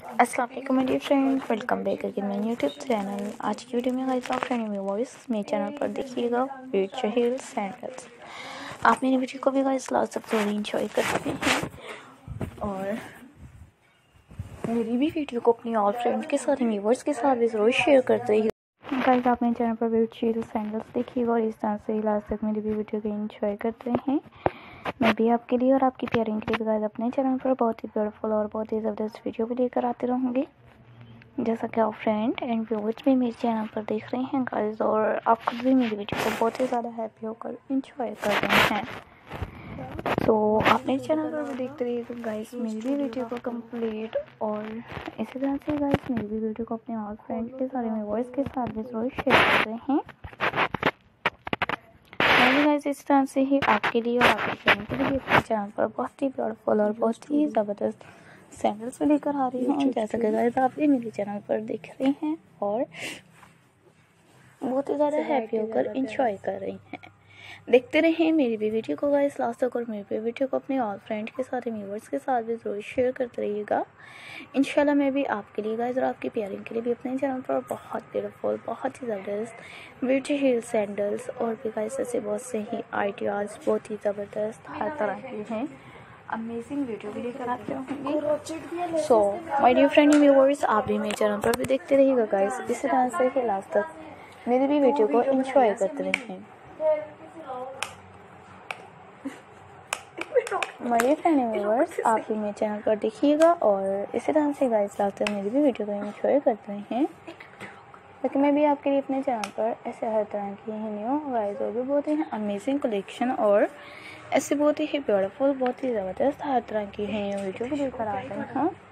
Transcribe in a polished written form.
अस्सलाम वालेकुम my dear friends, welcome back again my YouTube channel. आज की वीडियो में गाइस आप फ्रेंड में वॉइस मेरे चैनल पर देखिएगा फ्यूचर हील सैंडल्स। आप मेरी वीडियो को भी गाइस लास्ट तक जरूर एंजॉय करते हैं और मेरी भी वीडियो को अपनी ऑल फ्रेंड्स के साथ व्यूअर्स के साथ भी जरूर शेयर करते हैं। गाइस आप मेरे चैनल पर फ्यूचर हील सैंडल्स देखिएगा और इस तरह से लास्ट तक मेरी भी वीडियो को एंजॉय करते हैं। मैं भी आपके लिए और आपकी प्यारिंग के लिए गाइस अपने चैनल पर बहुत ही ब्यूटीफुल और बहुत ही ज़बरदस्त वीडियो भी लेकर आते रहूँगी। जैसा कि आप फ्रेंड एंड व्यूअर्स भी मेरे चैनल पर देख रहे हैं गाइस, और आप खुद भी मेरी वीडियो को बहुत ही ज़्यादा हैप्पी होकर एंजॉय कर रहे हैं। तो आप मेरे चैनल पर भी देखते रहिएगा गाइस मेरी भी वीडियो को कंप्लीट, और इसी तरह से गाइस मेरी भी वीडियो को अपने और फ्रेंड्स के साथ में वॉइस के साथ भी जरूर शेयर कर रहे हैं। गाइस इस तरह से ही आपके लिए और आपके फ्रेंड के लिए अपने चैनल पर बहुत ही ब्यूटीफुल और बहुत ही ज़बरदस्त सैंडल्स भी लेकर आ रही हूँ। जैसा कि गाइस आप भी मेरे चैनल पर देख रहे हैं और बहुत ही ज़्यादा हैप्पी होकर एंजॉय कर रही हैं। देखते रहें मेरी भी वीडियो को गाइस लास्ट तक, और मेरी भी वीडियो को अपने ऑल फ्रेंड के साथ व्यूअर्स के साथ भी जरूर शेयर करते रहिएगा। इंशाल्लाह मैं भी आपके लिए गाइस और आपकी प्यारिंग के लिए भी अपने चैनल पर बहुत ब्यूटीफुल बहुत ही ज़बरदस्त ब्यूटी हील सैंडल्स और भी गाइस ऐसे बहुत से ही आइडियाज़ बहुत ही ज़बरदस्त हर तरह के हैं अमेजिंग वीडियो भी लेकर आते होंगे। So my dear friend viewers आप भी मेरे चैनल पर भी देखते रहिएगा गाइस, इसी तरह से ही लास्ट तक मेरी भी वीडियो को एंजॉय करते रहें। मेरे फ्रेंड व्यूअर्स आप भी मेरे चैनल पर देखिएगा और इसी तरह से गाइस लास्ट तक मेरी भी वीडियो को एंजॉय करते हैं, ताकि मैं भी आपके लिए अपने चैनल पर ऐसे हर तरह की ही न्यू गाइस और भी बहुत ही अमेजिंग कलेक्शन और ऐसे बहुत ही ब्यूटीफुल बहुत ही ज़बरदस्त हर तरह की है वीडियो को लेकर आ रहे हैं।